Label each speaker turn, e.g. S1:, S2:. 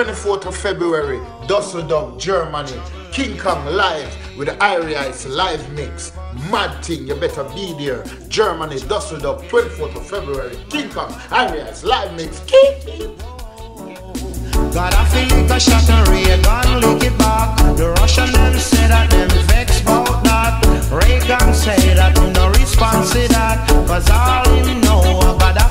S1: 24th of February, Dusseldorf, Germany. King Kong live with the Irie Ice live mix. Mad thing, you better be there. Germany, Dusseldorf, 24th of February. King Kong, Irie Ice live mix.
S2: God, I feel like a shot and Reagan lick it back. The Russian them say that them vex about that. Reagan say that no response to that. Cause all him know about